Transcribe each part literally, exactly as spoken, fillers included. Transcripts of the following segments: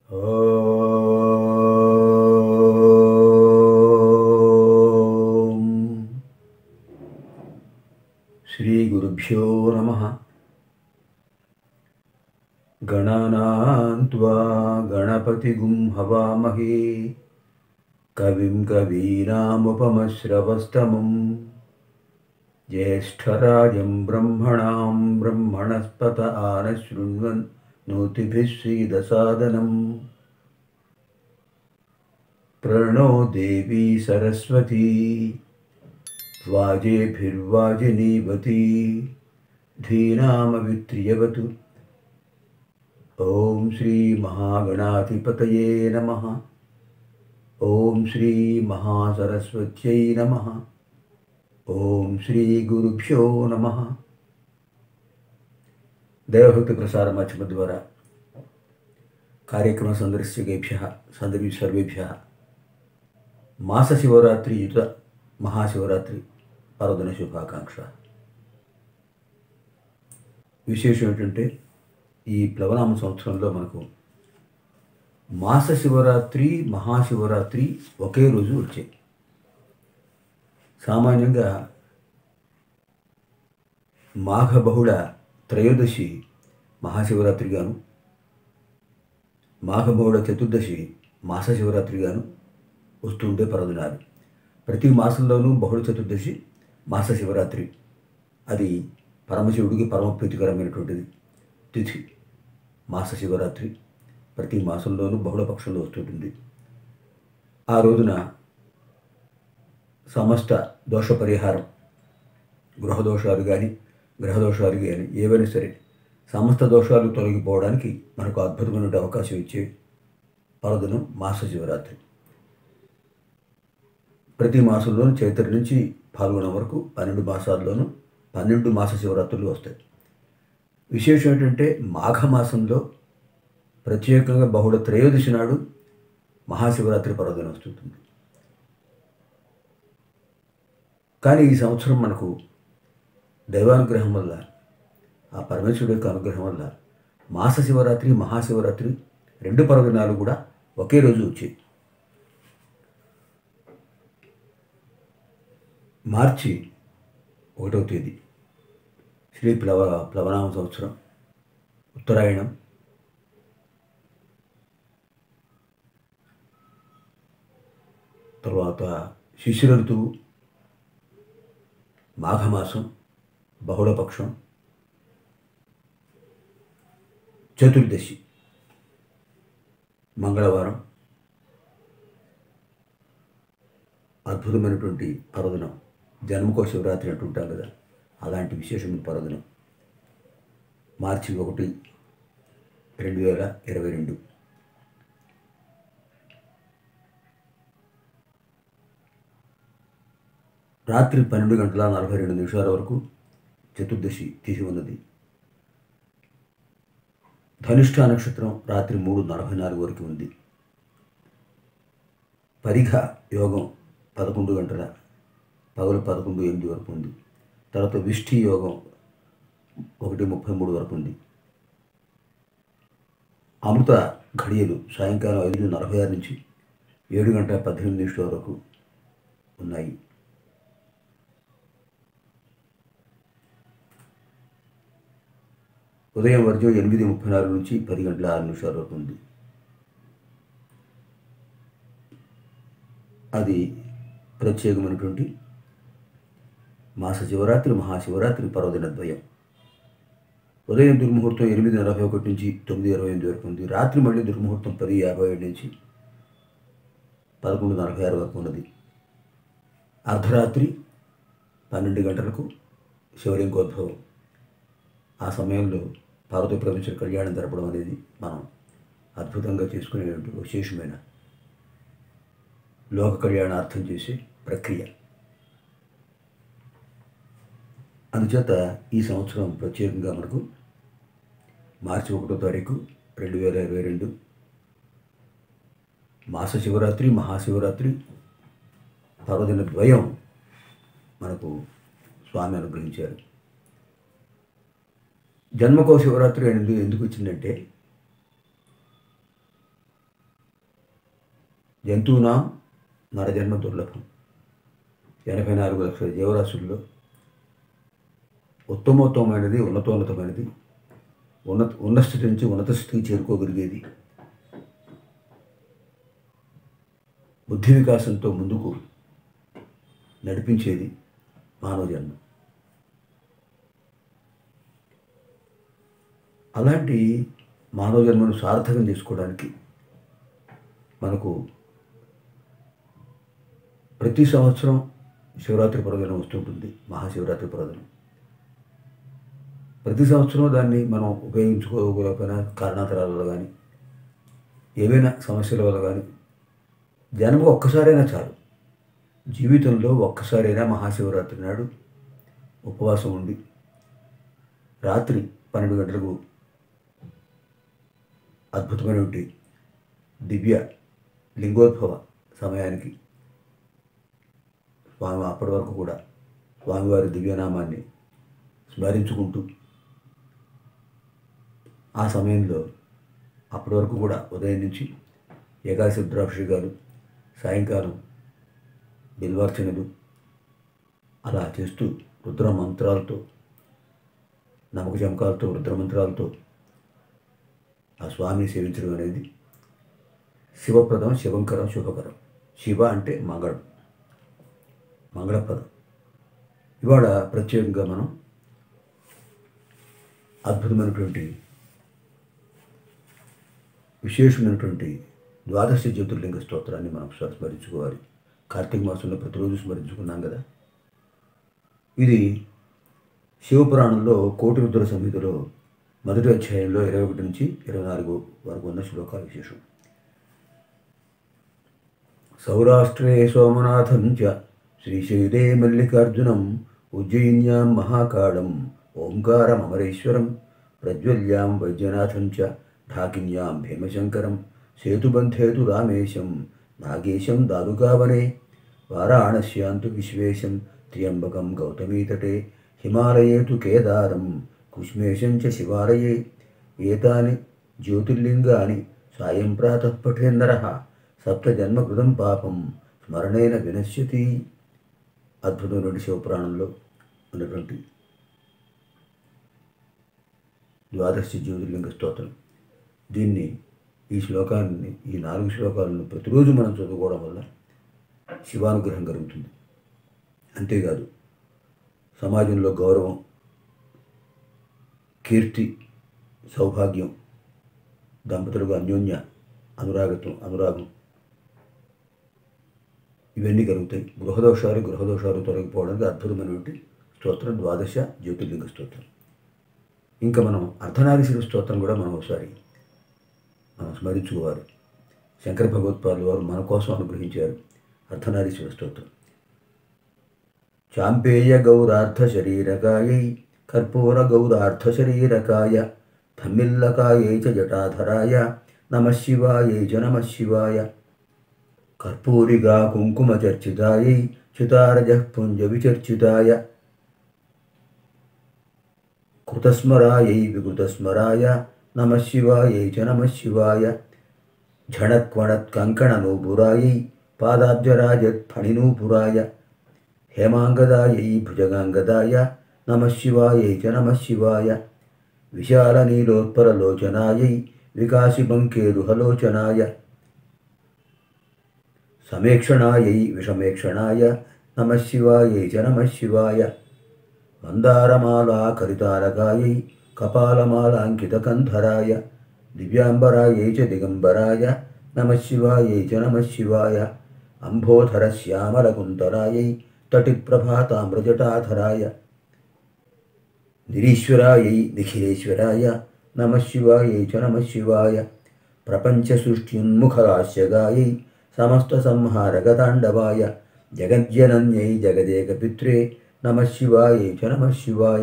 ఓం శ్రీ గురుభ్యో నమః. గణానాం త్వా గణపతిగుం హవామహే కవిం కవీనాముపమశ్రవస్తమం జ్యేష్ఠరాజం బ్రహ్మణాం బ్రహ్మణస్పత ఆనశృణ్వన్ నోతిభిः सीदसादनम्. प्रणो देवी सरस्वती वाजेभिर्वाजिनीवती धीनामवित्र्यवतु. ओम श्री महागणाधिपतये नमः. ओम श्री महासरस्वत्यै नमः. ओम श्री गुरुभ्यो नमः. देवभक्ति प्रसार माध्यम द्वारा कार्यक्रम संदर्शकेभ्यः संदर्भी सर्वेभ्यः मास शिवरात्रि युत महाशिवरात्रि पर्वदिन शुभाकांक्ष. విశేషం ఏంటంటే ఈ ప్లవనామ సంవత్సరంలో మనకు మాస శివరాత్రి మహాశివరాత్రి ఒకే రోజు వచ్చాయి. సామాన్యంగా మాఘ బహుళ త్రయోదశి మహాశివరాత్రిగాను, మాఘబహుళ చతుర్దశి మాస శివరాత్రిగాను వస్తుండే పర్వదినాలు. ప్రతి మాసంలోనూ బహుళ చతుర్దశి మాస శివరాత్రి అది పరమశివుడికి పరమ ప్రీతికరమైనటువంటిది తిథి. మాస శివరాత్రి ప్రతి మాసంలోనూ బహుళ పక్షంలో వస్తుంటుంది. ఆ రోజున సమస్త దోష పరిహారం, గృహదోషాలు కానీ గ్రహదోషాలు కానీ ఏవైనా సరే సమస్త దోషాలు తొలగిపోవడానికి మనకు అద్భుతమైన అవకాశం ఇచ్చే పర్వదినం మాస శివరాత్రి. ప్రతి మాసంలోనూ చైత్ర నుంచి పాల్గొనడం వరకు పన్నెండు మాసాల్లోనూ పన్నెండు మాస శివరాత్రులు వస్తాయి. విశేషం ఏంటంటే మాఘమాసంలో ప్రత్యేకంగా బహుళ త్రయోదశి నాడు మహాశివరాత్రి పర్వదినం వస్తుంది. కానీ ఈ సంవత్సరం మనకు దైవానుగ్రహం వల్ల, ఆ పరమేశ్వరుడు యొక్క అనుగ్రహం వల్ల మాస శివరాత్రి మహాశివరాత్రి రెండు పర్వదినాలు కూడా ఒకే రోజు వచ్చాయి. మార్చి ఒకటవ తేదీ శ్రీ ప్లవ ప్లవనామ సంవత్సరం ఉత్తరాయణం. తర్వాత శిశిర ఋతువు, మాఘమాసం, బహుళపక్షం, చతుర్దశి మంగళవారం. అద్భుతమైనటువంటి పర్వదినం, జన్మకో శివరాత్రి అంటుంటాం కదా, అలాంటి విశేషమైన పర్వదినం. మార్చి ఒకటి రెండు వేల ఇరవై రెండు రాత్రి పన్నెండు గంటల నలభై రెండు నిమిషాల వరకు చతుర్దశి తిథి ఉన్నది. ధనిష్ఠ నక్షత్రం రాత్రి మూడు నలభై నాలుగు వరకు ఉంది. పరిఘ యోగం పదకొండు గంటల పగలు పదకొండు ఎనిమిది వరకు ఉంది. తర్వాత విష్ఠి యోగం ఒకటి ముప్పై మూడు వరకు ఉంది. అమృత ఘడియలు సాయంకాలం ఐదు నలభై ఆరు నుంచి ఏడు గంటల పద్దెనిమిది నిమిషాల వరకు ఉన్నాయి. ఉదయం వర్జం ఎనిమిది ముప్పై నాలుగు నుంచి పది గంటల ఆరు నిమిషాల వరకు ఉంది. అది ప్రత్యేకమైనటువంటి మాస శివరాత్రి మహాశివరాత్రి పర్వదిన ద్వయం. ఉదయం దుర్ముహూర్తం ఎనిమిది నలభై ఒకటి నుంచి తొమ్మిది ఇరవై ఎనిమిది వరకు ఉంది. రాత్రి మళ్ళీ దుర్ముహూర్తం పది యాభై ఏడు నుంచి పదకొండు నలభై ఆరు వరకు ఉన్నది. అర్ధరాత్రి పన్నెండు గంటలకు శివలింగోద్భవం. ఆ సమయంలో పార్వతీ పరమేశ్వర కళ్యాణం జరపడం అనేది మనం అద్భుతంగా చేసుకునేటువంటి విశేషమైన లోక కళ్యాణార్థం చేసే ప్రక్రియ. అందుచేత ఈ సంవత్సరం ప్రత్యేకంగా మనకు మార్చి ఒకటో తారీఖు రెండు వేల ఇరవై రెండు మాస శివరాత్రి మహాశివరాత్రి పర్వదిన ద్వయం మనకు స్వామి అనుగ్రహించారు. జన్మకో శివరాత్రి అనేది ఎందుకు వచ్చిందంటే జంతువునాం నరజన్మ దుర్లభం. ఎనభై నాలుగు లక్షల జీవరాశుల్లో ఉత్తమోత్తమైనది, ఉన్నతోన్నతమైనది, ఉన్నత ఉన్న స్థితి నుంచి ఉన్నత స్థితికి చేరుకోగలిగేది, బుద్ధి వికాసంతో ముందుకు నడిపించేది మానవ జన్మ. అలాంటి మానవ జన్మను సార్థకం చేసుకోవడానికి మనకు ప్రతి సంవత్సరం శివరాత్రి పర్వదినం వస్తుంటుంది, మహాశివరాత్రి పర్వదినం. ప్రతి సంవత్సరం దాన్ని మనం ఉపయోగించుకోగలిగిన కారణాంతరాల వల్ల కానీ, ఏవైనా సమస్యల వల్ల కానీ, జన్మ ఒక్కసారైనా చాలు, జీవితంలో ఒక్కసారైనా మహాశివరాత్రి నాడు ఉపవాసం ఉండి రాత్రి పన్నెండు గంటలకు అద్భుతమైనటువంటి దివ్య లింగోద్భవ సమయానికి స్వామి అప్పటి వరకు కూడా స్వామివారి దివ్యనామాన్ని స్మరించుకుంటూ, ఆ సమయంలో అప్పటి వరకు కూడా ఉదయం నుంచి ఏకాదశి రుద్రాభిషేకాలు, సాయంకాలం బిల్వార్చనలు అలా చేస్తూ రుద్ర మంత్రాలతో, నమ్మక చమకాలతో, రుద్రమంత్రాలతో ఆ స్వామిని సేవించడం అనేది శివప్రదం, శివంకరం, శుభకరం. శివ అంటే మంగళం, మంగళప్రదం. ఇవాళ ప్రత్యేకంగా మనం అద్భుతమైనటువంటి విశేషమైనటువంటి ద్వాదశ జ్యోతిర్లింగ స్తోత్రాన్ని మనం ఒకసారి స్మరించుకోవాలి. కార్తీక మాసంలో ప్రతిరోజు స్మరించుకున్నాం కదా. ఇది శివపురాణంలో కోటి రుద్ర సంహితలో మొదటి అధ్యాయంలో ఇరవై ఒకటి నుంచి ఇరవై నాలుగు వరకు ఉన్న శ్లోకాల విశేషం. సౌరాష్ట్రే సోమనాథం చ శ్రీశైలే మల్లికార్జునం ఉజ్జయిన్యాం మహాకాళం ఓంకారమమరేశ్వరం ప్రజ్వల్యాం వైద్యనాథం చ ఢాకిన్యాం భీమశంకరం సేతుబంధేతు రామేశం నాగేశం దారుకావనే వారాణస్యాంతు విశ్వేశం త్ర్యంబకం గౌతమీతటే హిమాలయే తు కేదారం కుష్మేశం చ శివాలయే ఏతాని జ్యోతిర్లింగాని సాయం ప్రాతః పఠేన్నరః సప్తజన్మకృతం పాపం స్మరణేన వినశ్యతి. అద్భుతమైనటువంటి శివపురాణంలో ఉన్నటువంటి ద్వాదశ జ్యోతిర్లింగ స్తోత్రం. దీన్ని, ఈ శ్లోకాన్ని, ఈ నాలుగు శ్లోకాలను ప్రతిరోజు మనం చదువుకోవడం వల్ల శివానుగ్రహం కలుగుతుంది. అంతేకాదు, సమాజంలో గౌరవం, కీర్తి, సౌభాగ్యం, దంపతులకు అన్యోన్య అనురాగత్వం, అనురాగం ఇవన్నీ కలుగుతాయి. గృహదోషాలు గృహదోషాలు తొలగిపోవడానికి అద్భుతమైనటువంటి స్తోత్రం ద్వాదశ జ్యోతిర్లింగ స్తోత్రం. ఇంకా మనం అర్ధనారీశ్వర స్తోత్రం కూడా మనం ఒకసారి మనం స్మరించుకోవాలి. శంకర భగవత్పాదులు వారు మన కోసం అనుగ్రహించారు అర్ధనారీశ్వర స్తోత్రం. చాంపేయ గౌరార్థ శరీరకాయై కర్పూర గౌరార్థ శరీరకాయ ధమ్మిల్లకాయై చ జటాధరాయ నమః శివాయై చ నమః శివాయ కర్పూరిగా కుంకుమ చర్చితాయై చితారజః పుంజ విచర్చితాయ కృతస్మరాయై వికృతస్మరాయ నమః శివాయై చ నమః శివాయ ఝణత్వణత్ కంకణనూపురాయై పాదాబ్జరాజత్ ఫణినూపురాయ హేమాంగదాయై భుజగాంగదాయ నమః శివాయై చ నమః శివాయ విశాలనీలోత్పలలోచనాయై వికాసిబంకేరుహలోచనాయ సమేక్షణాయై విషమేక్షణాయ నమః శివాయై చ నమః శివాయ మందారమాలాకరితారకాయై కపాలమాలాంకితకంధరాయ దివ్యాంబరాయై చ దిగంబరాయ నమః శివాయై చ నమః శివాయ అంబోధరశ్యామలకుంతలాయై తటిప్రభాతామ్రజటాధరాయ నిరీశ్వరాయై నిఖిలేశ్వరాయ నమః శివాయై చ నమః శివాయ ప్రపంచసృష్ట్యున్ముఖరాస్యగాయై సమస్తసంహారగతాండవాయ జగజ్జనన్యై జగదేకపిత్రే నమః శివాయై చ నమః శివాయ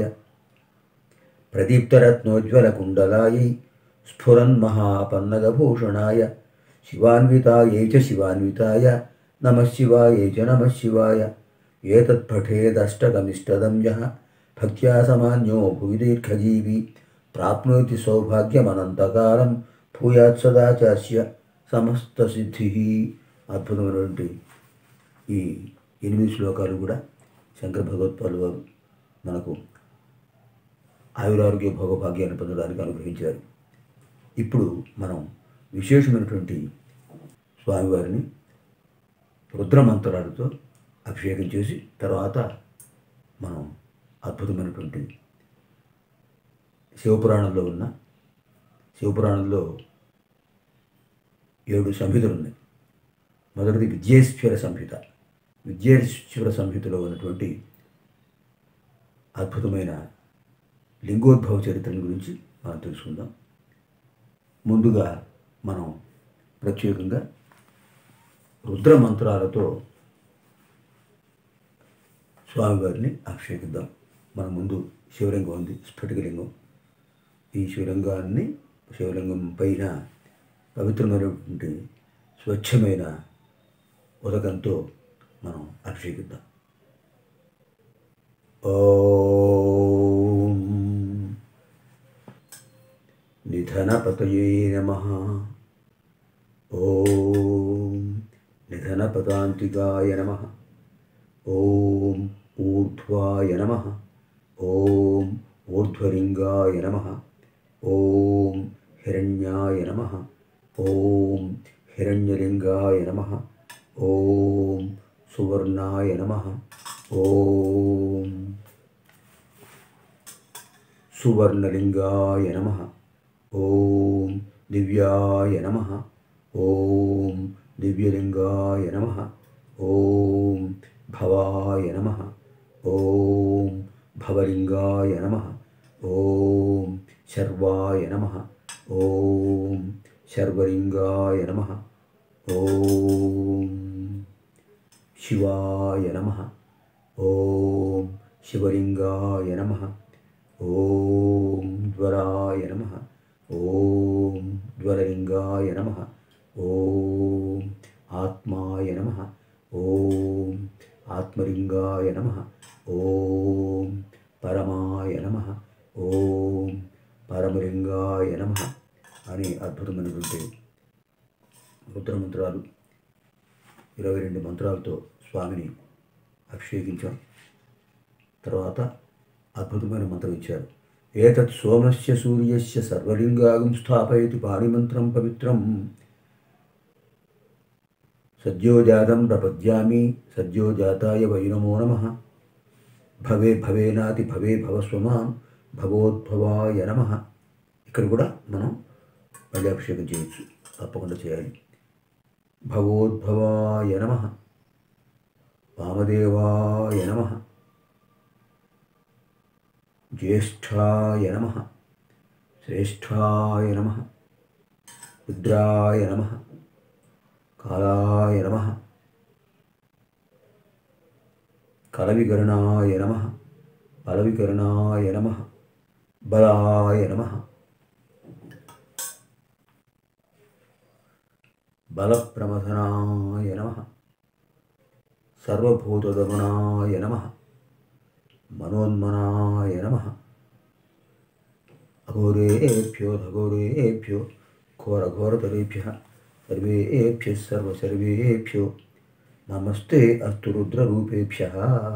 ప్రదీప్తరత్నోజ్వలకుండలాయై స్ఫురన్మహాపన్నగభూషణాయ శివాన్వితాయై చ శివాన్వితాయ నమః శివాయై చ నమః శివాయ ఏతత్పఠేదష్టకమిష్టదం యః భక్త్యా సమాన్యో భువి దీర్ఘజీవి ప్రాప్నోతి సౌభాగ్యమనంతకాలం భూయాత్ సదా చాస్య సమస్తసిద్ధిః. అద్భుతమైనటువంటి ఈ ఎనిమిది శ్లోకాలు కూడా శంకర భగవత్పాదులు వారు మనకు ఆయురారోగ్య భోగభాగ్యాన్ని పొందడానికి అనుగ్రహించారు. ఇప్పుడు మనం విశేషమైనటువంటి స్వామివారిని రుద్రమంత్రాలతో అభిషేకం చేసి తర్వాత మనం అద్భుతమైనటువంటి శివపురాణంలో ఉన్న శివపురాణంలో ఏడు సంహితలు ఉన్నాయి. మొదటిది విద్యేశ్వర సంహిత. విద్యేశ్వర సంహితలో ఉన్నటువంటి అద్భుతమైన లింగోద్భవ చరిత్రను గురించి మనం తెలుసుకుందాం. ముందుగా మనం ప్రత్యేకంగా రుద్ర మంత్రాలతో స్వామివారిని అభిషేకిద్దాం. మన ముందు శివలింగం ఉంది, స్ఫటికలింగం. ఈ శివలింగాన్ని శివలింగం పైన పవిత్రమైనటువంటి స్వచ్ఛమైన ఉదకంతో మనం అభిషేకిద్దాం. ఓం నిధనపతయే నమః. ఓం నిధనపదాంతికాయ నమః. ఓం ఊర్ధ్వాయ నమః. ఓం ఊర్ధ్వలింగాయ నమః. ఓం హిరణ్యాయ నమః. ఓం హిరణ్యలింగాయ నమః. ఓం సువర్ణాయ నమః. ఓం సువర్ణలింగాయ నమః. ఓం దివ్యాయ నమః. ఓం దివ్యలింగాయ నమః. ఓం భవాయ నమః. ఓం భవలింగాయ నమః. ఓం శర్వాయ నమః. ఓం శర్వలింగాయ నమః. ఓం శివాయ నమః. ఓం శివలింగాయ నమః. ఓం జ్వరాయ నమః. ఓం జ్వరలింగాయ నమః. ఓం ఆత్మాయ నమః. ఓం ఆత్మలింగాయ నమః. ఓం పరమాయ నమః. ఓం పరమలింగాయ నమః అని అద్భుతమైనటువంటి రుద్రమంత్రాలు ఇరవై రెండు మంత్రాలతో స్వామిని అభిషేకించాం. తర్వాత అద్భుతమైన మంత్రం ఇచ్చారు. ఏతత్ సోమస్య సూర్యస్య సర్వలింగాగం స్థాపయతి పాణిమంత్రం పవిత్రం సద్యోజాతం ప్రపద్యామి సద్యోజాతాయ వై నమో నమః. భవే భవేనాతి భవే భవస్వమాం భవోద్భవాయ నమః. ఇక్కడ కూడా మనం మళ్ళీ అభిషేకం చేయొచ్చు, తప్పకుండా చేయాలి. భవోద్భవాయ నమః. వామదేవాయ నమః. జ్యేష్ఠాయ నమః. శ్రేష్ఠాయ నమః. రుద్రాయ నమః. కాలాయ నమః. కలవికరణాయ నమః. బలవికరణాయ నమః. బలాయ నమః. బలప్రమథనాయ నమః. సర్వభూతదమనాయ నమః. మనోన్మనాయ నమః. అఘోరేభ్యో ఘోరేభ్యో ఘోరఘోరతరేభ్యః సర్వేభ్యః సర్వసర్వేభ్యో నమస్తే అస్తు రుద్రరూపేభ్యః.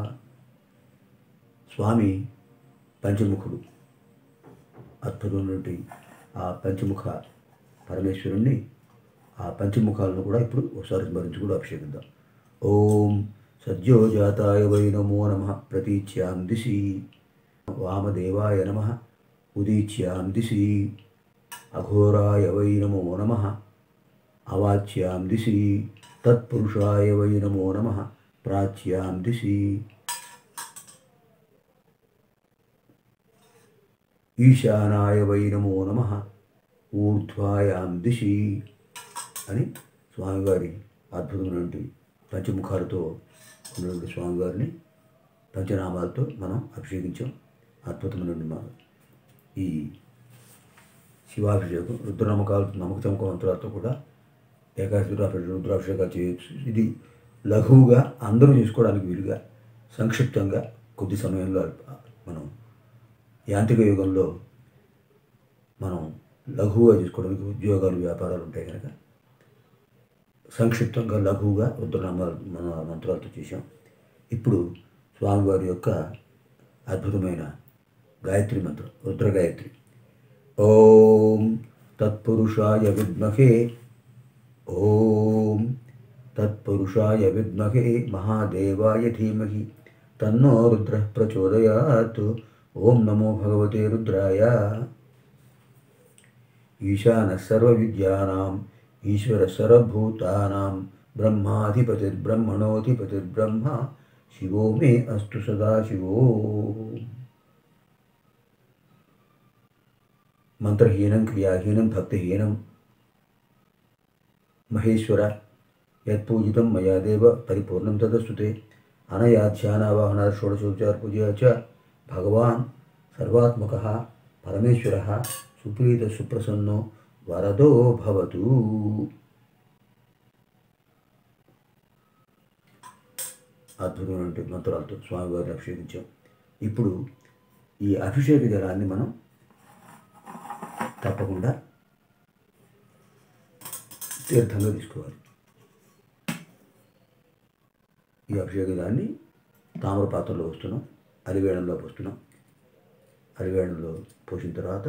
స్వామి పంచముఖుడు. అద్భుతమైనటువంటి ఆ పంచముఖ పరమేశ్వరుణ్ణి ఆ పంచముఖాలను కూడా ఇప్పుడు ఒకసారి స్మరించి కూడా అభిషేకిద్దాం. ఓం సద్యోజాతాయ వై నమో నమః. ప్రతీచ్యాం దిశి. వామదేవాయ నమః. ఉదీచ్యాం దిశి. అఘోరాయ వై నమో నమః. అవాచ్యాం దిశి. తత్పురుషాయ వై నమో నమః. ప్రాచ్యాం దిశి. ఈశానాయ వై నమో నమః. ఊర్ధ్వాయాం దిశి అని స్వామివారి అద్భుతమైనటువంటి పంచముఖాలతో ఉన్నటువంటి స్వామివారిని పంచనామాలతో మనం అభిషేకించాం. అద్భుతమైనటువంటి మా ఈ శివాభిషేకం రుద్రనమ్మకాలు నమ్మక చమక మంత్రాలతో కూడా ఏకాదశి రుద్రాభిషేకాలు చేయొచ్చు. ఇది లఘువుగా అందరూ చేసుకోవడానికి వీలుగా సంక్షిప్తంగా కొద్ది సమయంలో మనం యాంత్రిక యుగంలో మనం లఘువుగా చేసుకోవడానికి ఉద్యోగాలు వ్యాపారాలు ఉంటాయి కనుక సంక్షిప్తంగా లఘువుగా రుద్రనామ మన మంత్రాలతో చేశాం. ఇప్పుడు స్వామివారి యొక్క అద్భుతమైన గాయత్రి మంత్రం రుద్ర గాయత్రి. ఓం తత్పురుషాయ విద్మహే ఓం తత్పురుషాయ విద్మహే మహాదేవాయ ధీమహి తన్నో రుద్ర ప్రచోదయాత్. ఓం నమో భగవతే రుద్రాయ. ఈశాన సర్వవిద్యానాం ఈశ్వర సర్వభూతానాం బ్రహ్మాధిపతిర్బ్రహ్మణోధిపతిర్బ్రహ్మ శివో మే అస్తు సదాశివో. మంత్రహీనం క్రియాహీనం భక్తిహీనం మహేశ్వర యత్పూజితం మయా దేవ పరిపూర్ణం తదస్తుతే. అనయా ధ్యానావాహన షోడశోపచార పూజయా చ భగవాన్ సర్వాత్మకః పరమేశ్వరः సుప్రీత సుప్రసన్నో వరదో భవతు. అద్భుతమైన మంత్రాలతో స్వామివారిని అభిషేకించాం. ఇప్పుడు ఈ అభిషేక జలాన్ని మనం తప్పకుండా తీర్థంగా తీసుకోవాలి. ఈ అభిషేక జలాన్ని తామర పాత్రలో పోస్తున్నాం, అలివేణంలో పోస్తున్నాం. అలివేణంలో పోసిన తర్వాత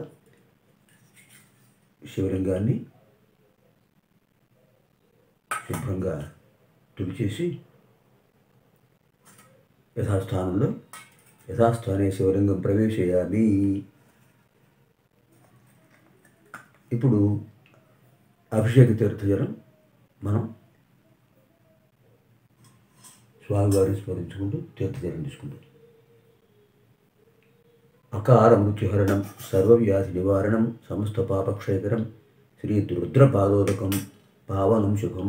శివలింగాన్ని శుభ్రంగా తుడిచేసి యథాస్థానంలో యథాస్థానే శివలింగం ప్రవేశయామి. ఇప్పుడు అభిషేక తీర్థజలం మనం స్వామివారిని స్మరించుకుంటూ తీర్థజలం తీసుకుంటాం. అకార మృత్యుహరణం సర్వవ్యాధి నివారణం సమస్త పాపక్షయకరం శ్రీ రుద్రపాదోదకం పావనం శుభం.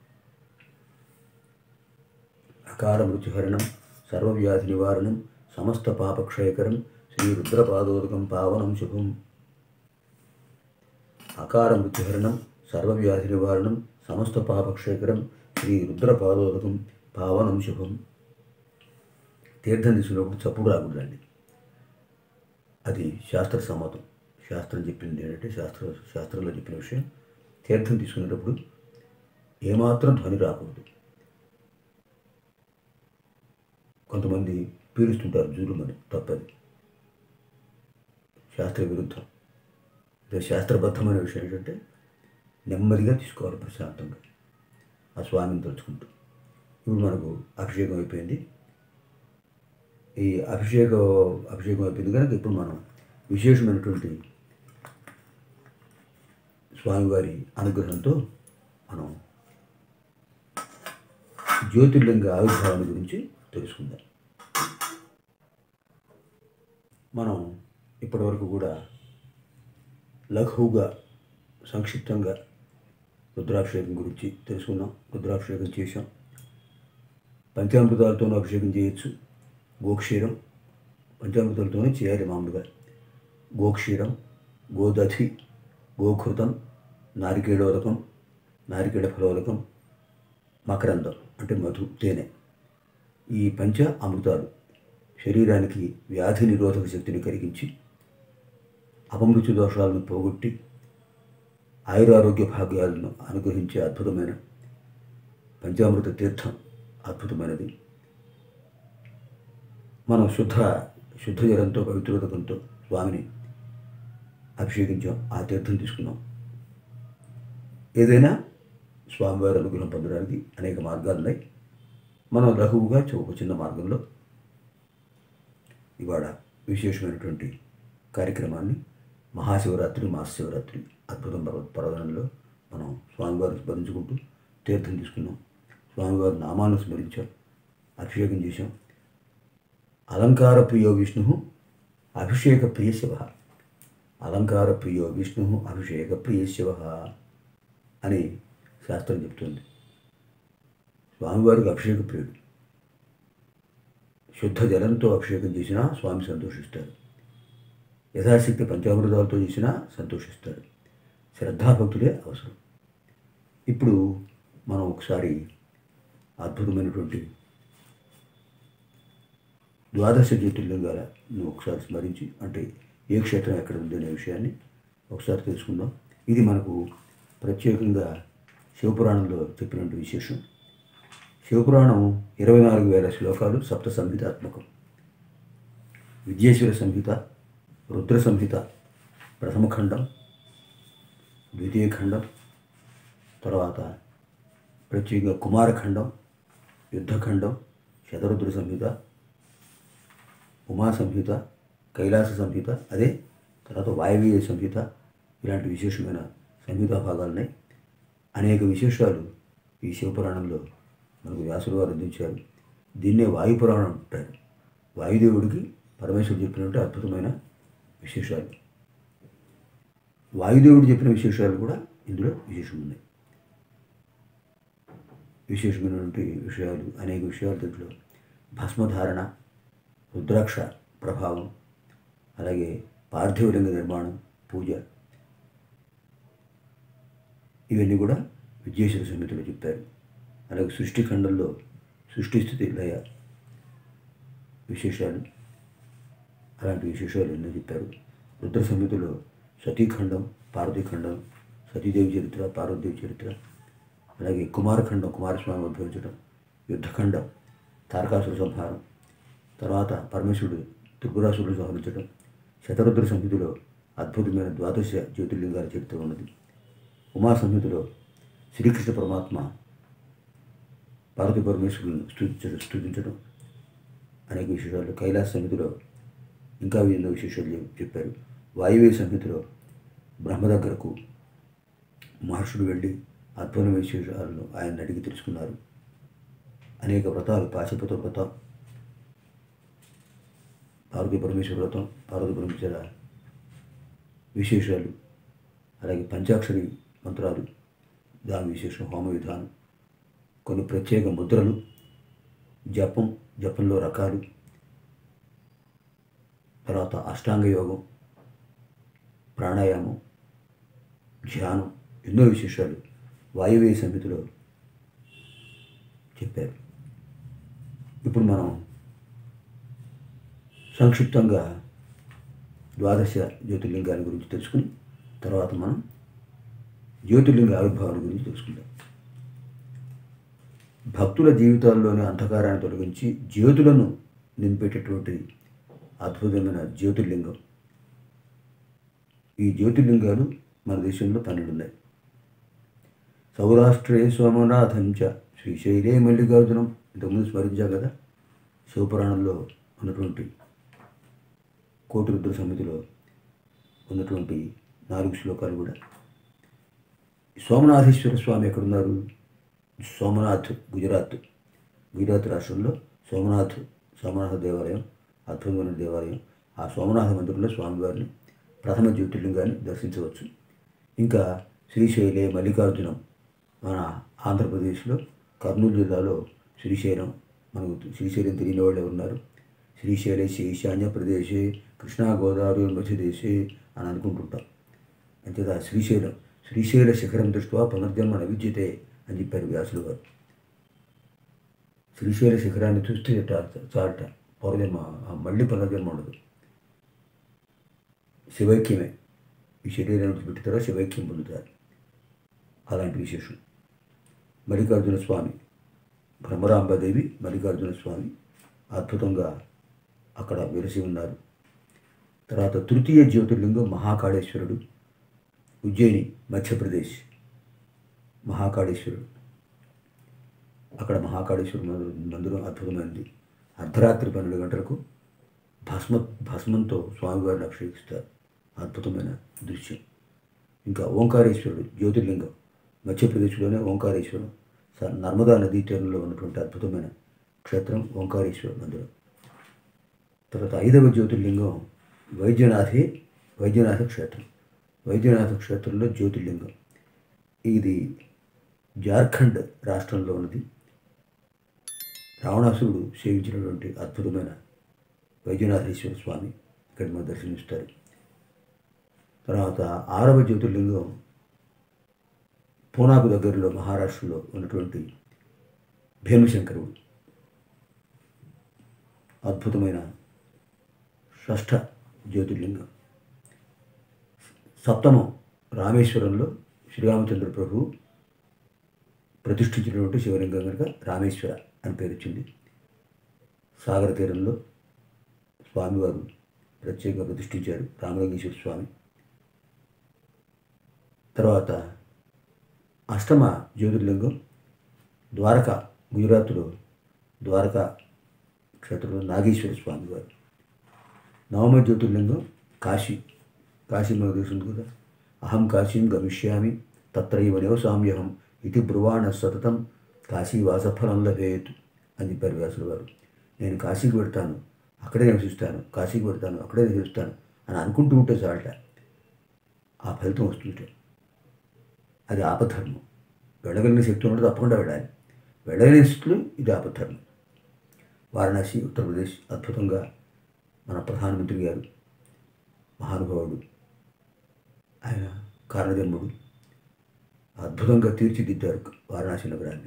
అకార మృత్యుహరణం సర్వవ్యాధి నివారణం సమస్త పాపక్షయకరం శ్రీ రుద్రపాదోదకం పావనం శుభం. అకార మృత్యుహరణం సర్వవ్యాధి నివారణం సమస్త పాపక్షయకరం శ్రీ రుద్రపాదోదకం పావనం శుభం. తీర్థం తీసుకున్నప్పుడు చప్పుడు రాకూడదండి. అది శాస్త్ర సమ్మతం. శాస్త్రం చెప్పింది ఏంటంటే శాస్త్ర శాస్త్రంలో చెప్పిన విషయం, తీర్థం తీసుకునేటప్పుడు ఏమాత్రం ధ్వని రాకూడదు. కొంతమంది పీలుస్తుంటారు జూలుమని, తప్పది, శాస్త్ర విరుద్ధం. ఇదే శాస్త్రబద్ధమైన విషయం ఏంటంటే నెమ్మదిగా తీసుకోవాలి, ప్రశాంతంగా ఆ స్వామిని తలుచుకుంటూ. ఇప్పుడు మనకు అభిషేకం అయిపోయింది. ఈ అభిషేక అభిషేకం అయిపోయింది కనుక ఇప్పుడు మనం విశేషమైనటువంటి స్వామివారి అనుగ్రహంతో మనం జ్యోతిర్లింగ ఆవిర్భావాన్ని గురించి తెలుసుకుందాం. మనం ఇప్పటివరకు కూడా లఘువుగా సంక్షిప్తంగా రుద్రాభిషేకం గురించి తెలుసుకున్నాం. రుద్రాభిషేకం చేశాం. పంచామృతాలతోనూ అభిషేకం చేయొచ్చు. గోక్షీరం పంచామృతాలతోనే చేయాలి మామూలుగా. గోక్షీరం, గోదధి, గోఘృతం, నారికేళోదకం, నారికేళ ఫలోదకం, మకరందం అంటే మధు, తేనె. ఈ పంచ అమృతాలు శరీరానికి వ్యాధి నిరోధక శక్తిని కలిగించి అపమృత్యు దోషాలను పోగొట్టి ఆయురారోగ్య భాగ్యాలను అనుగ్రహించే అద్భుతమైన పంచామృత తీర్థం. అద్భుతమైనది. మనం శుద్ధ శుద్ధ జలంతో పవిత్రోదకంతో స్వామిని అభిషేకించాం. ఆ తీర్థం తీసుకున్నాం. ఏదైనా స్వామివారి అనుగ్రహం పొందడానికి అనేక మార్గాలు ఉన్నాయి. మనం లఘువుగా ఒక చిన్న మార్గంలో ఇవాళ విశేషమైనటువంటి కార్యక్రమాన్ని మహాశివరాత్రి, మహాశివరాత్రి అద్భుతం పర్వదనంలో మనం స్వామివారిని స్మరించుకుంటూ తీర్థం తీసుకున్నాం. స్వామివారి నామాలను స్మరించాం, అభిషేకం చేశాం. అలంకార ప్రియో విష్ణు అభిషేక ప్రియ శివ. అలంకార ప్రియో విష్ణు అభిషేక ప్రియ శివ అని శాస్త్రం చెప్తుంది. స్వామివారికి అభిషేక ప్రియుడు. శుద్ధ జలంతో అభిషేకం చేసినా స్వామి సంతోషిస్తాడు. యథాశక్తి పంచామృతాలతో చేసినా సంతోషిస్తాడు. శ్రద్ధాభక్తులే అవసరం. ఇప్పుడు మనం ఒకసారి అద్భుతమైనటువంటి ద్వాదశ జ్యోతిర్లింగాలను ఒకసారి స్మరించి, అంటే ఏ క్షేత్రం ఎక్కడ ఉంది అనే విషయాన్ని ఒకసారి తెలుసుకుందాం. ఇది మనకు ప్రత్యేకంగా శివపురాణంలో చెప్పినటువంటి విశేషం. శివపురాణం ఇరవై నాలుగు వేల శ్లోకాలు, సప్త సంహితాత్మకం. విద్యేశ్వర సంహిత, రుద్ర సంహిత ప్రథమ ఖండం, ద్వితీయ ఖండం, తర్వాత ప్రత్యేకంగా కుమారఖండం, యుద్ధఖండం, శతరుద్ర సంహిత, ఉమా సంహిత, కైలాస సంహిత, అదే తర్వాత వాయవీయ సంహిత, ఇలాంటి విశేషమైన సంహితా భాగాలున్నాయి. అనేక విశేషాలు ఈ శివపురాణంలో మనకు వ్యాసులు వారు అందించారు. దీన్నే వాయుపురాణం అంటారు. వాయుదేవుడికి పరమేశ్వరుడు చెప్పినట్టు అద్భుతమైన విశేషాలు. వాయుదేవుడు చెప్పిన విశేషాలు కూడా ఇందులో విశేషం ఉన్నాయి. విశేషమైనటువంటి విషయాలు, అనేక విషయాలు దీంట్లో. భస్మధారణ, రుద్రాక్ష ప్రభావం, అలాగే పార్థివలింగ నిర్మాణం, పూజ, ఇవన్నీ కూడా విద్యేశ్వర సంహితలో చెప్పారు. అలాగే సృష్టి ఖండంలో సృష్టి స్థితి లయ విశేషాలు, అలాంటి విశేషాలు ఎన్నో చెప్పారు. రుద్ర సంహితలో సతీఖండం, పార్వతీఖండం, సతీదేవి చరిత్ర, పార్వతీదేవి చరిత్ర, అలాగే కుమారఖండం, కుమారస్వామి ఉద్భవించడం, యుద్ధఖండం, తారకాసుర సంహారం, తర్వాత పరమేశ్వరుడు త్రిపురాసురుడు సంహరించడం. శతరుద్ర సంహితలో అద్భుతమైన ద్వాదశ జ్యోతిర్లింగాల చరిత్ర ఉన్నది. ఉమా సంహితలో శ్రీకృష్ణ పరమాత్మ పార్వతీ పరమేశ్వరులను స్తుతించడం స్తుతించడం అనేక విశేషాలు. కైలాస సంహితలో ఇంకా ఎన్నో విశేషాలు చెప్పారు. వాయువ్య సంహితలో బ్రహ్మ దగ్గరకు మహర్షుడు వెళ్ళి అద్భుతమైన విశేషాలను ఆయన అడిగి తెలుసుకున్నారు. అనేక వ్రతాలు, పాశుపత వ్రతం, పార్వతీ పరమేశ్వర వ్రతం, పార్వతీ పరమేశ్వర విశేషాలు, అలాగే పంచాక్షరి మంత్రాలు, దాని విశేషం, హోమ విధానం, కొన్ని ప్రత్యేక ముద్రలు, జపం, జపంలో రకాలు, తర్వాత అష్టాంగ యోగం, ప్రాణాయామం, ధ్యానం, ఎన్నో విశేషాలు వాయువ్య సంహితలో చెప్పారు. ఇప్పుడు మనం సంక్షిప్తంగా ద్వాదశ జ్యోతిర్లింగాల గురించి తెలుసుకుని తర్వాత మనం జ్యోతిర్లింగ ఆవిర్భావాల గురించి తెలుసుకుందాం. భక్తుల జీవితాల్లోని అంధకారాన్ని తొలగించి జ్యోతులను నింపేటటువంటి అద్భుతమైన జ్యోతిర్లింగం. ఈ జ్యోతిర్లింగాలు మన దేశంలో పన్నెండు ఉన్నాయి. సౌరాష్ట్రే సోమనాథంచ, శ్రీశైలే మల్లికార్జునం, ఇంతకుముందు స్మరించాం కదా. శివపురాణంలో ఉన్నటువంటి కోటి రుద్ర సమితిలో ఉన్నటువంటి నాలుగు శ్లోకాలు కూడా. సోమనాథేశ్వర స్వామి ఎక్కడున్నారు? సోమనాథ్, గుజరాత్ గుజరాత్ రాష్ట్రంలో సోమనాథ్ సోమనాథ దేవాలయం, అద్భుతమైన దేవాలయం. ఆ సోమనాథ మందిరంలో స్వామివారిని ప్రథమ జ్యోతిర్లింగాన్ని దర్శించవచ్చు. ఇంకా శ్రీశైలే మల్లికార్జునం మన ఆంధ్రప్రదేశ్లో కర్నూలు జిల్లాలో శ్రీశైలం. మనకు శ్రీశైలం తెలియని వాళ్ళు ఉన్నారు. శ్రీశైలేశే ఈశాన్య ప్రదేశే కృష్ణా గోదావరి మధ్యదేశే అని అనుకుంటుంటాం. అంతేత శ్రీశైలం, శ్రీశైల శిఖరం దృష్ట్యా పునర్జన్మ నవిద్యతే అని చెప్పారు వ్యాసులు వారు. శ్రీశైల శిఖరాన్ని చూస్తే చాలట పూర్వజన్మ, మళ్ళీ పునర్జన్మ ఉండదు, శివైక్యమే. ఈ శరీరాన్ని విడిచిపెట్టిన శివైక్యం పొందుతారు. అలాంటి విశేషం. మల్లికార్జున స్వామి, భ్రమరాంబాదేవి మల్లికార్జున స్వామి అద్భుతంగా అక్కడ వెలిసి ఉన్నారు. తర్వాత తృతీయ జ్యోతిర్లింగం మహాకాళేశ్వరుడు, ఉజ్జయిని మధ్యప్రదేశ్. మహాకాళేశ్వరుడు, అక్కడ మహాకాళేశ్వరుడు మందిరం అద్భుతమైనది. అర్ధరాత్రి పన్నెండు గంటలకు భస్మ భస్మంతో స్వామివారిని అభిషేకిస్తారు. అద్భుతమైన దృశ్యం. ఇంకా ఓంకారేశ్వరుడు జ్యోతిర్లింగం, మధ్యప్రదేశ్లోనే ఓంకారేశ్వరం, నర్మదా నదీ తీరంలో ఉన్నటువంటి అద్భుతమైన క్షేత్రం ఓంకారేశ్వర మందిరం. తర్వాత ఐదవ జ్యోతిర్లింగం వైద్యనాథే వైద్యనాథ క్షేత్రం. వైద్యనాథ క్షేత్రంలో జ్యోతిర్లింగం ఇది జార్ఖండ్ రాష్ట్రంలో ఉన్నది. రావణాసురుడు సేవించినటువంటి అద్భుతమైన వైద్యనాథేశ్వర స్వామి ఇక్కడ మనం దర్శనమిస్తారు. తర్వాత ఆరవ జ్యోతిర్లింగం పూనాకు దగ్గరలో మహారాష్ట్రలో ఉన్నటువంటి భీమశంకరుడు, అద్భుతమైన షష్ఠ జ్యోతిర్లింగం. సప్తమం రామేశ్వరంలో శ్రీరామచంద్ర ప్రభు ప్రతిష్ఠించినటువంటి శివలింగం కనుక రామేశ్వర అని పేరు వచ్చింది. సాగర తీరంలో స్వామివారు ప్రత్యేకంగా ప్రతిష్ఠించారు రామలింగేశ్వర స్వామి. తర్వాత అష్టమ జ్యోతిర్లింగం ద్వారకా, గుజరాత్లో ద్వారకా క్షేత్రంలో నాగేశ్వర స్వామి వారు. నవమ జ్యోతిర్లింగం కాశీ. కాశీ మనకు తెలుస్తుంది కదా. అహం కాశీం గమిష్యామి తత్రైవ నివసామ్యహం ఇది బ్రువాణ సతతం కాశీ వాసఫలం లభేత్ అని చెప్పారు వ్యాసుల వారు. నేను కాశీకి పెడతాను, అక్కడే నివసిస్తాను, కాశీకి పెడతాను, అక్కడే నివసిస్తాను అని అనుకుంటూ ఉంటే చాలట ఆ ఫలితం వస్తుంటే. అది ఆపధర్మం. వెళ్ళగలిగిన శక్తి ఉన్నది తప్పకుండా వెళ్ళాలి. వెళ్ళగలిగిన స్థితిలో ఇది ఆపధర్మం. వారణాసి, ఉత్తరప్రదేశ్ అద్భుతంగా మన ప్రధానమంత్రి గారు మహానుభావుడు, ఆయన కారణజన్ముడు, అద్భుతంగా తీర్చిదిద్దారు వారణాసి నగరాన్ని.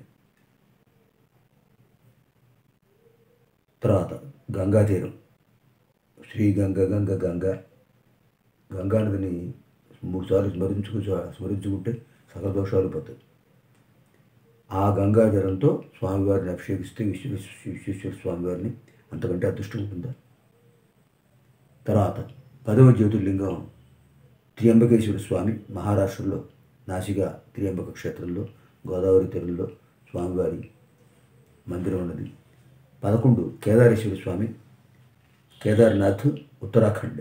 తర్వాత గంగా తీరం. శ్రీ గంగ గంగ గంగ గంగా నదిని మూడుసార్లు స్మరించుకు స్మరించుకుంటే సకల దోషాలు పోతాయి. ఆ గంగా జలంతో స్వామివారిని అభిషేకిస్తే విశ్వ విశ్వేశ్వర స్వామివారిని అంతకంటే అదృష్టం ఉంటుందా? తర్వాత పదవ జ్యోతిర్లింగం త్రియంబకేశ్వర స్వామి. మహారాష్ట్రలో నాసిగా త్రియంబక క్షేత్రంలో గోదావరి తీరంలో స్వామివారి మందిరం ఉన్నది. పదకొండు కేదారేశ్వర స్వామి. కేదార్నాథ్ ఉత్తరాఖండ్.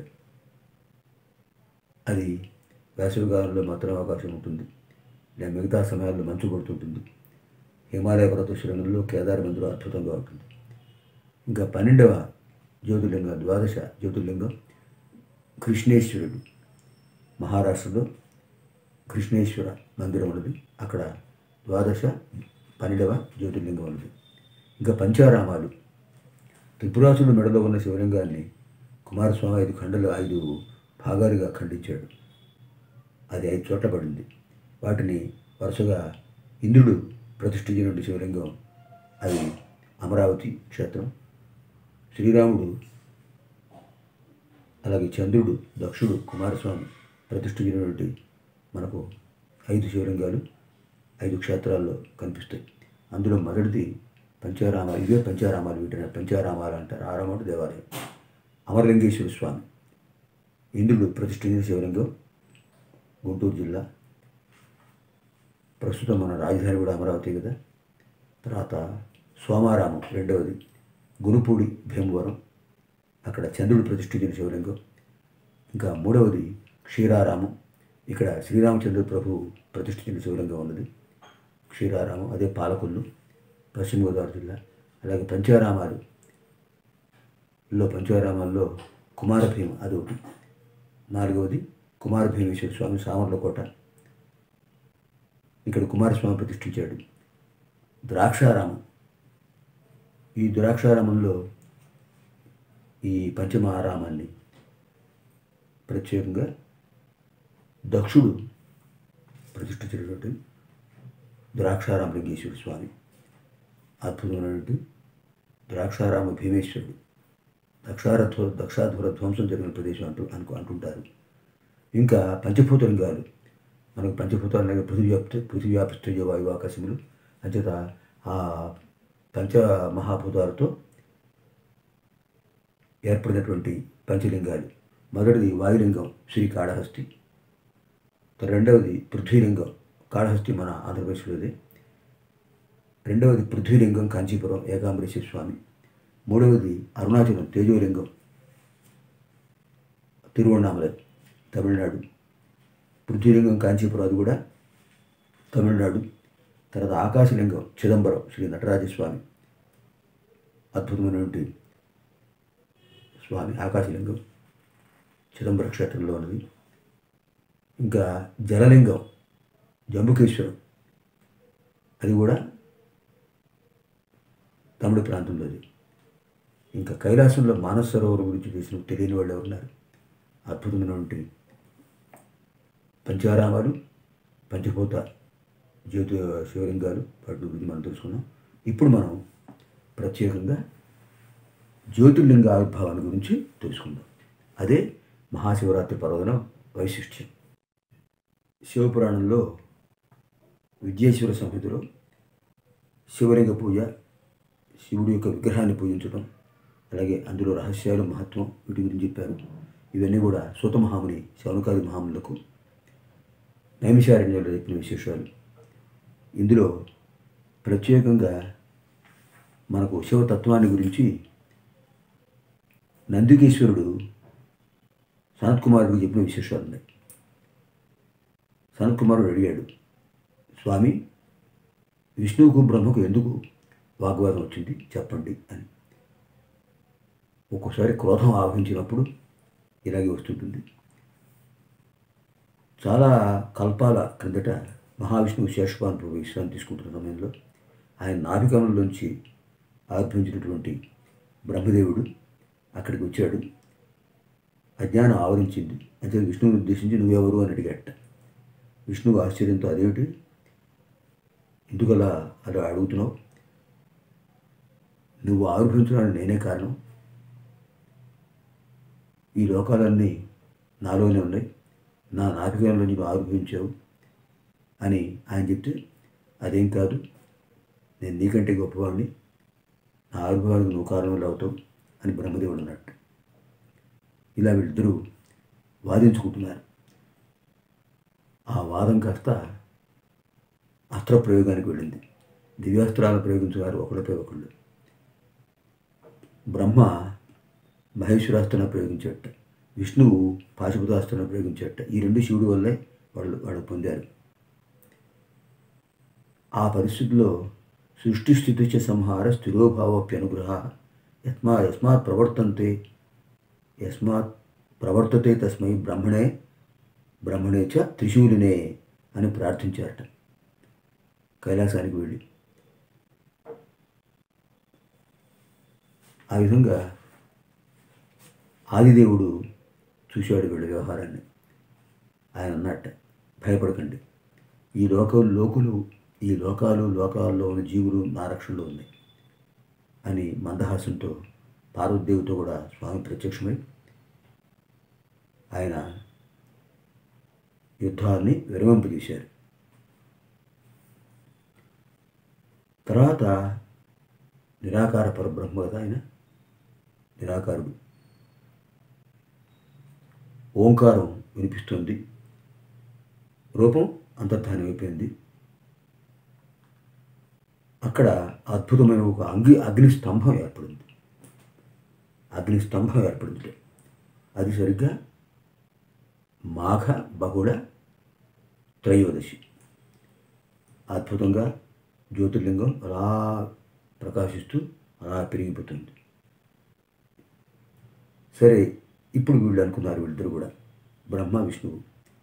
అది వేసవికాలంలో మాత్రం అవకాశం ఉంటుంది, లేదా మిగతా సమయాల్లో మంచు పడుతుంటుంది. హిమాలయ పర్వత శ్రేణుల్లో కేదార్ మందిరం అద్భుతంగా ఉంటుంది. ఇంకా పన్నెండవ జ్యోతిర్లింగం, ద్వాదశ జ్యోతిర్లింగం కృష్ణేశ్వరుడు. మహారాష్ట్రలో కృష్ణేశ్వర మందిరం ఉన్నది. అక్కడ ద్వాదశ పన్నెండవ జ్యోతిర్లింగం ఉన్నది. ఇంకా పంచారామాలు. త్రిపురాసుడు మెడలో ఉన్న శివలింగాన్ని కుమారస్వామి ఐదు ఖండలు ఐదు భాగాలుగా ఖండించాడు. అది ఐదు చోట్ల పడింది. వాటిని వరుసగా ఇంద్రుడు ప్రతిష్ఠించినటువంటి శివలింగం అది అమరావతి క్షేత్రం. శ్రీరాముడు, అలాగే చంద్రుడు, దక్షుడు, కుమారస్వామి ప్రతిష్ఠించినటువంటి మనకు ఐదు శివలింగాలు ఐదు క్షేత్రాల్లో కనిపిస్తాయి. అందులో మొదటిది పంచారామాలు. ఇవే పంచారామాలు. వీటిని పంచారామాలు అంటారు. ఆరామం అంటే దేవాలయం. అమరలింగేశ్వర స్వామి, ఇంద్రుడు ప్రతిష్ఠించిన శివలింగం, గుంటూరు జిల్లా. ప్రస్తుతం మన రాజధాని కూడా అమరావతి కదా. తర్వాత సోమారామం రెండవది, గురుపూడి భీమవరం, అక్కడ చంద్రుడు ప్రతిష్ఠించిన శివలింగం. ఇంకా మూడవది క్షీరారామం. ఇక్కడ శ్రీరామచంద్ర ప్రభు ప్రతిష్ఠించిన శివలింగం ఉన్నది. క్షీరారామం అదే పాలకొల్లు, పశ్చిమ గోదావరి జిల్లా. అలాగే పంచారామాలు లో పంచారామాల్లో కుమారభీమ అదొకటి. నాలుగవది కుమారభీమేశ్వర స్వామి, సామర్లకోట. ఇక్కడ కుమారస్వామి ప్రతిష్ఠించాడు. ద్రాక్షారామం. ఈ ద్రాక్షారామంలో ఈ పంచమహారామాన్ని ప్రత్యేకంగా దక్షుడు ప్రతిష్ఠించినటువంటి ద్రాక్షారామలింగేశ్వర స్వామి, అద్భుతమైనటువంటి ద్రాక్షారామ భీమేశ్వరుడు. దక్షారధ్వ దక్షాధ్వర ధ్వంసం జరిగిన ప్రదేశం అంటూ అనుకు అంటుంటారు. ఇంకా పంచభూతలింగాలు. మనకు పంచభూతాలు అనేవి పృథివీ వ్యాప్తి పృథివీ వ్యాపిస్తయ్యే వాయు ఆకాశములు. అంచేత ఆ పంచ మహాభూతాలతో ఏర్పడినటువంటి పంచలింగాలు. మొదటిది వాయులింగం శ్రీకాళహస్తి. రెండవది పృథ్వీలింగం, కాళహస్తి మన ఆంధ్రప్రదేశ్లోదే. రెండవది పృథ్వీలింగం కాంచీపురం ఏకాంబరేశ్వర స్వామి. మూడవది అరుణాచలం తేజోలింగం తిరువణామలై తమిళనాడు. పృథ్వీలింగం కాంచీపురం అది కూడా తమిళనాడు. తర్వాత ఆకాశలింగం చిదంబరం శ్రీ నటరాజస్వామి, అద్భుతమైనటువంటి స్వామి ఆకాశలింగం చిదంబర క్షేత్రంలో ఉన్నది. ఇంకా జలలింగం జంబుకేశ్వరం, అది కూడా తమిళ ప్రాంతంలోది. ఇంకా కైలాసంలో మానస సరోవరం గురించి తెలిసిన తెలియని వాళ్ళు ఉన్నారు. అద్భుతమైనటువంటి పంచారామాలు, పంచభూత జ్యోతి శివలింగాలు, వాటి గురించి మనం తెలుసుకున్నాం. ఇప్పుడు మనం ప్రత్యేకంగా జ్యోతిర్లింగ ఆవిర్భావాన్ని గురించి తెలుసుకుందాం. అదే మహాశివరాత్రి పర్వదినం వైశిష్ట్యం. శివపురాణంలో విద్యేశ్వర సంహితలో శివలింగ పూజ, శివుడి యొక్క విగ్రహాన్ని పూజించడం, అలాగే అందులో రహస్యాలు, మహత్వం వీటి గురించి చెప్పారు. ఇవన్నీ కూడా సూత మహాముని శౌనకాది మహామునులకు నైమిషారణ్యంలో చెప్పిన విశేషాలు. ఇందులో ప్రత్యేకంగా మనకు శివతత్వాన్ని గురించి నందికేశ్వరుడు సనత్ కుమారుడికి చెప్పిన విశేషాలు ఉన్నాయి. సనత్ కుమారుడు అడిగాడు, స్వామి, విష్ణువుకు బ్రహ్మకు ఎందుకు వాగ్వాదం వచ్చింది చెప్పండి అని. ఒక్కోసారి క్రోధం ఆవహించినప్పుడు ఇలాగే వస్తుంటుంది. చాలా కల్పాల క్రిందట మహావిష్ణువు శేషపాన్పు విశ్రాంతి తీసుకుంటున్న సమయంలో ఆయన నాభికమలంలోంచి ఆవిర్భవించినటువంటి బ్రహ్మదేవుడు అక్కడికి వచ్చాడు. అజ్ఞానం ఆవరించింది. అయితే విష్ణువుని ఉద్దేశించి నువ్వెవరు అని అడిగాట. విష్ణువు ఆశ్చర్యంతో, అదేమిటి, ఎందుకలా అలా అడుగుతున్నావు? నువ్వు ఆవిర్భవించడానికి నేనే కారణం. ఈ లోకాలన్నీ నాలోనే ఉన్నాయి. నా నాభికంలో నువ్వు ఆవిర్భవించావు అని ఆయన చెప్తే, అదేం కాదు, నేను నీకంటే గొప్పవాడిని, నా ఆవిర్భావానికి నువ్వు కారణంలో అవుతావు అని బ్రహ్మదేవుడు అన్నట్టు. ఇలా వీళ్ళిద్దరూ వాదించుకుంటున్నారు. ఆ వాదం కాస్త అస్త్ర ప్రయోగానికి వెళ్ళింది. దివ్యాస్త్రాలను ప్రయోగించున్నారు ఒకళ్ళపై ఒకళ్ళు. బ్రహ్మ మహేశ్వరాస్త్రాన్ని ప్రయోగించేట, విష్ణువు పాశుపతాస్త్రాన్ని ప్రయోగించేట. ఈ రెండు శివుడి వల్లే వాళ్ళు వాళ్ళు పొందారు. ఆ పరిస్థితుల్లో సృష్టి స్థితిచ సంహార స్థిరోభావప్యనుగ్రహ యస్మా యస్మాత్ ప్రవర్తంతే యస్మాత్ ప్రవర్తతే తస్మై బ్రహ్మణే బ్రహ్మణే చ త్రిశూలినే అని ప్రార్థించారట కైలాసానికి వెళ్ళి. ఆ విధంగా ఆదిదేవుడు చూశాడు వీళ్ళ వ్యవహారాన్ని. ఆయన అన్నట్ట, భయపడకండి, ఈ లోక లోకులు ఈ లోకాలు లోకాల్లో ఉన్న జీవులు నా రక్షణలో ఉన్నాయి అని మందహాసంతో పార్వతీదేవితో కూడా స్వామి ప్రత్యక్షమై ఆయన యుద్ధాన్ని విరమింపజేశారు. తర్వాత నిరాకార పరబ్రహ్మ కదా ఆయన, నిరాకారుడు. ఓంకారం వినిపిస్తుంది, రూపం అంతర్ధానం అయిపోయింది. అక్కడ అద్భుతమైన ఒక అంగి అగ్ని స్తంభం ఏర్పడింది. అగ్ని స్తంభం ఏర్పడింది. అది సరిగ్గా మాఘ బహుళ త్రయోదశి. అద్భుతంగా జ్యోతిర్లింగం అలా ప్రకాశిస్తూ అలా పెరిగిపోతుంది. సరే, ఇప్పుడు వీళ్ళు అనుకున్నారు, వీళ్ళిద్దరు కూడా బ్రహ్మ విష్ణువు,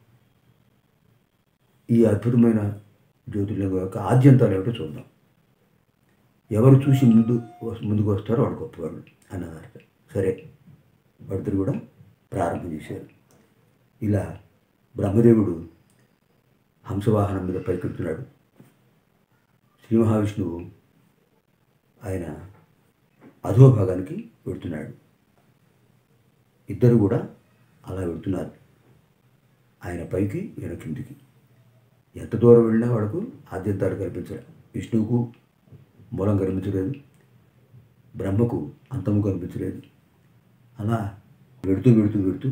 ఈ అద్భుతమైన జ్యోతిర్లింగం యొక్క ఆద్యంతాలు ఏమిటో చూద్దాం. ఎవరు చూసి ముందు ముందుకు వస్తారో వాడు గొప్పవాళ్ళు అన్నారు. సరే, వాడిద్దరు కూడా ప్రారంభం చేశారు. ఇలా బ్రహ్మదేవుడు హంసవాహనం మీద పైకెడుతున్నాడు. శ్రీ మహావిష్ణువు ఆయన అధోభాగానికి వెళుతున్నాడు. ఇద్దరు కూడా అలా వెళుతున్నారు, ఆయన పైకి ఈయన కిందికి. ఎంత దూరం వెళ్ళినా వాడుకు ఆద్యంతాలు కనిపించలేదు. విష్ణువుకు మూలం కనిపించలేదు, బ్రహ్మకు అంతము కనిపించలేదు. అలా వెడుతూ వెడుతూ వెడుతూ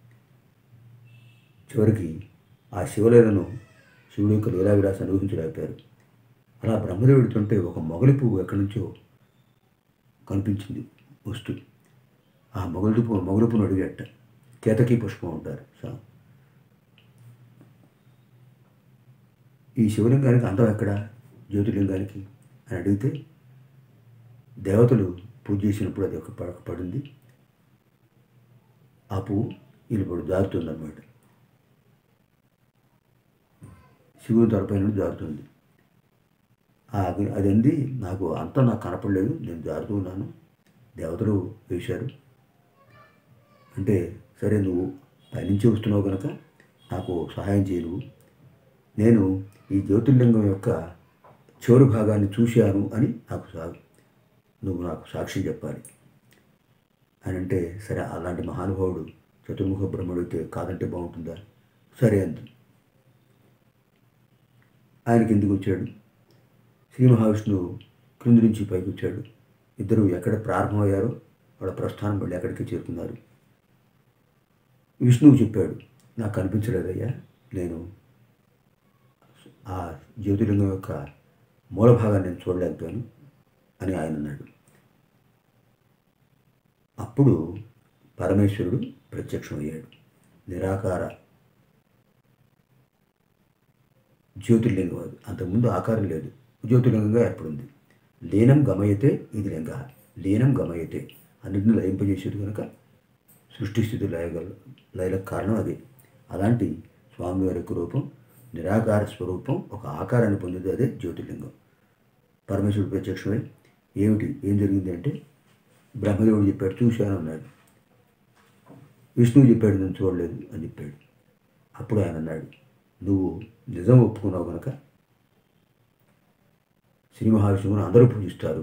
చివరికి ఆ శివలీలను శివుడి యొక్క లీలా విలాసాన్ని ఊహించలేకపోయారు. అలా బ్రహ్మదేవుడు వెడుతుంటే ఒక మొగలి పువ్వు ఎక్కడి నుంచో కనిపించింది వస్తూ. ఆ మొగలి పువ్వు మొగలి పువ్వును అడిగేట, కేతకీ పుష్పం ఉంటారు. ఈ శివలింగానికి అందం ఎక్కడ, జ్యోతిర్లింగానికి అని అడిగితే, దేవతలు పూజ చేసినప్పుడు అది ఒక పడక పడింది. ఆ పువ్వు వీళ్ళు జారుతుంది అన్నమాట. శివుని తలపై నుండి జారుతుంది. అది అంది, నాకు అంతా నాకు కనపడలేదు, నేను జారుతూ ఉన్నాను, దేవతలు వేశారు అంటే, సరే నువ్వు పైనుంచి వస్తున్నావు కనుక నాకు సహాయం చేయను, నేను ఈ జ్యోతిర్లింగం యొక్క చివరి భాగాన్ని చూశాను అని నాకు సా నువ్వు నాకు సాక్ష్యం చెప్పాలి అని అంటే, సరే అలాంటి మహానుభావుడు చతుర్ముఖ బ్రహ్మడు అయితే కాదంటే బాగుంటుందా, సరే అంది. ఆయనకి ఎందుకు వచ్చాడు, శ్రీ మహావిష్ణువు క్రింది నుంచి పైకి వచ్చాడు. ఇద్దరు ఎక్కడ ప్రారంభమయ్యారో వాళ్ళ ప్రస్థానం మళ్ళీ ఎక్కడికి చేరుకున్నారు. విష్ణువు చెప్పాడు, నాకు కనిపించలేదయ్యా, నేను ఆ జ్యోతిలింగం యొక్క మూల భాగాన్ని నేను చూడలేకపోయాను అని ఆయన అన్నాడు. అప్పుడు పరమేశ్వరుడు ప్రత్యక్షమయ్యాడు. నిరాకార జ్యోతిర్లింగం అది. అంతకుముందు ఆకారం లేదు, జ్యోతిర్లింగంగా ఏర్పడింది. లీనం గమయతే ఇది లింగ, లీనం గమయతే అన్నింటిని లయింపజేసేది కనుక సృష్టి స్థితి లయగల లయలకు కారణం అది. అలాంటి స్వామివారి యొక్క రూపం నిరాకార స్వరూపం ఒక ఆకారాన్ని పొందింది, అదే జ్యోతిర్లింగం. పరమేశ్వరుడు ప్రత్యక్షమై ఏమిటి ఏం జరిగింది అంటే, బ్రహ్మదేవుడు చెప్పాడు చూశాను అన్నాడు. విష్ణువు చెప్పాడు నేను చూడలేదు అని చెప్పాడు. అప్పుడు ఆయన అన్నాడు, నువ్వు నిజం ఒప్పుకున్నావు కనుక శ్రీ మహావిష్ణువుని అందరూ పూజిస్తారు.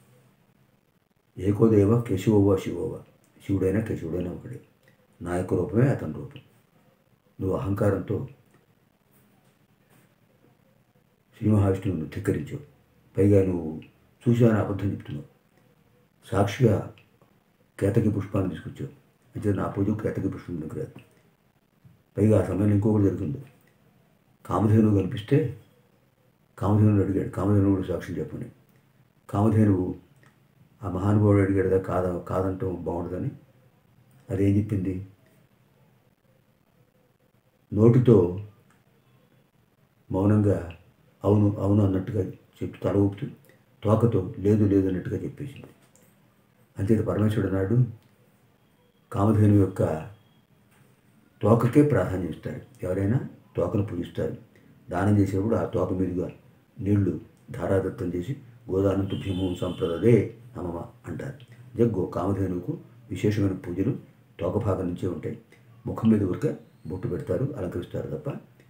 ఏకోదేవ కేశవోవా శివోవా, శివుడైనా కేశవుడైనా ఒకడే, నా యొక్క రూపమే అతని రూపం. నువ్వు అహంకారంతో శ్రీ మహావిష్ణువును ధిక్కరించావు, పైగా నువ్వు చూశాను అబద్ధం చెప్తున్నావు. సాక్షిగా కేతకి పుష్పాన్ని తీసుకొచ్చావు, అంటే నా పూజ కేతకి పుష్పం దగ్గర. పైగా ఆ సమయంలో ఇంకొకటి జరుగుతుంది. కామధేనువు కనిపిస్తే కామధేనువుని అడిగాడు, కామధేనువుడు సాక్షి చెప్పని. కామధేనువు ఆ మహానుభావుడు అడిగాడుదా కాద కాదంటాం బాగుంటుందని. అదేం చెప్పింది, నోటితో మౌనంగా అవును అవును అన్నట్టుగా చెప్పి తల ఊపుతూ, తోకతో లేదు లేదు అన్నట్టుగా చెప్పేసింది. అంతేత పరమేశ్వరుడు అన్నాడు, కామధేను యొక్క తోకకే ప్రాధాన్యం ఇస్తారు, ఎవరైనా తోకను పూజిస్తారు. దానం చేసేప్పుడు ఆ తోక మీదుగా నీళ్లు ధారాదత్తం చేసి గోదానం తుభ్యమం సంప్రదదే నమమ అంటారు. జగ్గో కామధేనువుకు విశేషమైన పూజలు తోక భాగం నుంచే ఉంటాయి. ముఖం మీద ఊరిక బొట్టు పెడతారు, అలంకరిస్తారు తప్ప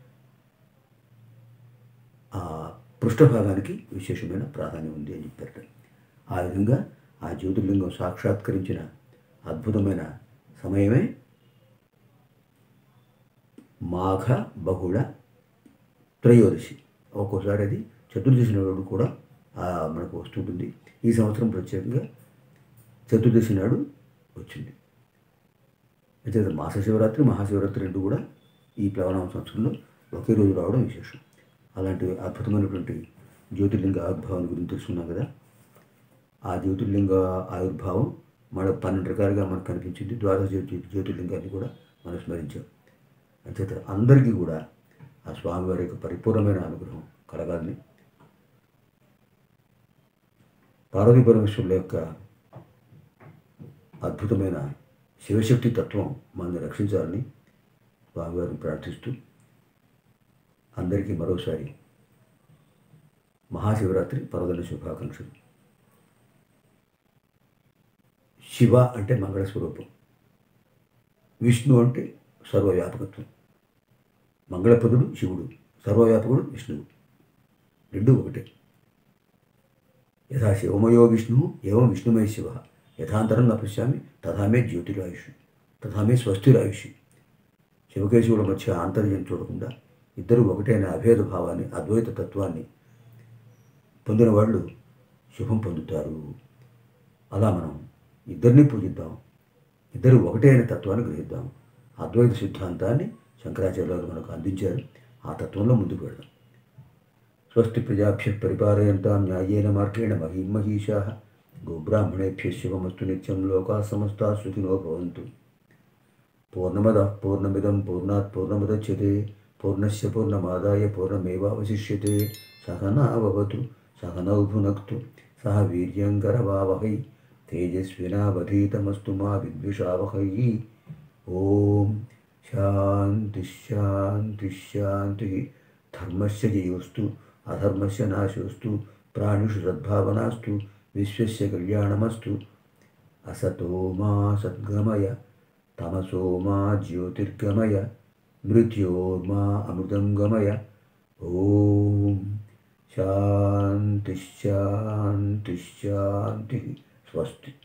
ఆ పృష్ఠభాగానికి విశేషమైన ప్రాధాన్యం ఉంది అని చెప్పారట. ఆ విధంగా ఆ జ్యోతిర్లింగం సాక్షాత్కరించిన అద్భుతమైన సమయమే మాఘ బహుళ త్రయోదశి. ఒక్కోసారి అది చతుర్దశి నాడు కూడా మనకు వస్తుంటుంది. ఈ సంవత్సరం ప్రత్యేకంగా చతుర్దశి నాడు వచ్చింది. అయితే మాస శివరాత్రి మహాశివరాత్రి రెండు కూడా ఈ ప్లవనామ సంవత్సరంలో ఒకే రోజు రావడం విశేషం. అలాంటి అద్భుతమైనటువంటి జ్యోతిర్లింగ ఆవిర్భావం గురించి తెలుసుకున్నాం కదా. ఆ జ్యోతిర్లింగ ఆవిర్భావం మన పన్నెండు రకాలుగా మనకు కనిపించింది. ద్వాదశ జ్యోతి జ్యోతిర్లింగాన్ని కూడా మనం స్మరించాం. అంచేత అందరికీ కూడా ఆ స్వామివారి యొక్క పరిపూర్ణమైన అనుగ్రహం కలగాలని, పార్వతీ పరమేశ్వరుల యొక్క అద్భుతమైన శివశక్తి తత్వం మనల్ని రక్షించాలని స్వామివారిని ప్రార్థిస్తూ అందరికీ మరోసారి మహాశివరాత్రి పర్వదిన శుభాకాంక్షలు. శివ అంటే మంగళ స్వరూపం, విష్ణు అంటే సర్వవ్యాపకత్వం. మంగళపదుడు శివుడు, సర్వవ్యాపకుడు విష్ణువు, రెండు ఒకటే. యథా శివమయో విష్ణు ఏవం విష్ణుమయ శివ, యథాంతరం న పశ్యామి తథామే జ్యోతిరాయుష్ తథామే స్వస్తిరాయుష్. శివకేశవుల మధ్య ఆంతర్యం చూడకుండా ఇద్దరు ఒకటైన అభేద భావాన్ని, అద్వైత తత్వాన్ని పొందిన వాళ్ళు శుభం పొందుతారు. అలా మనం ఇద్దరిని పూజిద్దాం, ఇద్దరు ఒకటే అయిన తత్వాన్ని గ్రహిద్దాం. అద్వైత సిద్ధాంతాన్ని శంకరాచార్యులు మనకు అందించారు. ఆ తత్వంలో ముందుకు వెళ్దాం. స్వస్తి ప్రజాభ్య పరిపాలయంతాం న్యాయేన మార్గేణ మహీం మహీషాః గోబ్రాహ్మణేభ్యః శుభమస్తు నిత్యం. లోకాః సమస్తాః సుఖినో భవంతు. పూర్ణమదః పూర్ణమిదం పూర్ణాత్ పూర్ణముదచ్యతే పూర్ణస్య పూర్ణమాదాయ పూర్ణమేవావశిష్యతే. సహనా భవతు సహనౌ భునక్తు సహ వీర్యంకరవావహై తేజస్వినావధీతమస్తు మా విద్విషావహై. ఓం శాంతి శాంతి శాంతి. ధర్మస్య జయోస్తు అధర్మస్య నాశోస్తు ప్రాణిషు సద్భావనాస్తు విశ్వస్య కళ్యాణమస్తు. అసతో మా సద్గమయ తమసో మా జ్యోతిర్గమయ మృత్యోర్మా అమృతం గమయ. ఓం శాంతి శాంతి శాంతి. స్వస్తి.